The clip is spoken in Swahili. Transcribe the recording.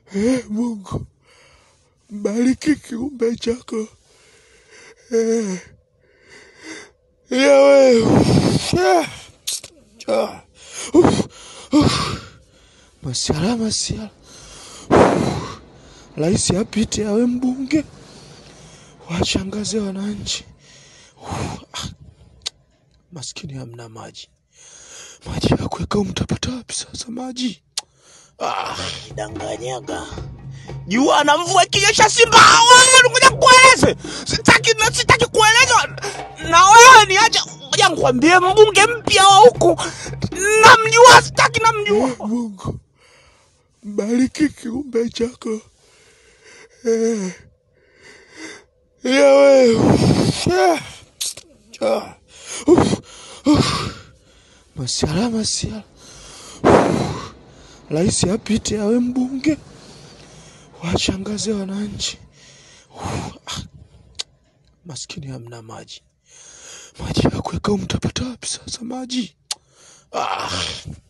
Mungu, bariki kiumbe chako. Yawe. Masiala. Rais apite awe mbunge. Washangaze wananchi. Maskini hamna maji. Maji ya kuweka mtapata wapi sasa maji? Danganyaga. Jua na mvua ikinyesha Simba wewe ngoja kueleze. Sitaki kueleza. Na wewe niache ngoja nikwambie mbunge mpya wa huko. Namjua sitaki namjua. Mungu, bariki kiumbe chako. Yawe. Masiala. Rais apite awe mbunge. Washangaze wananchi. Maskini hamna maji. Maji ya kuweka mtapata wapi sasa maji?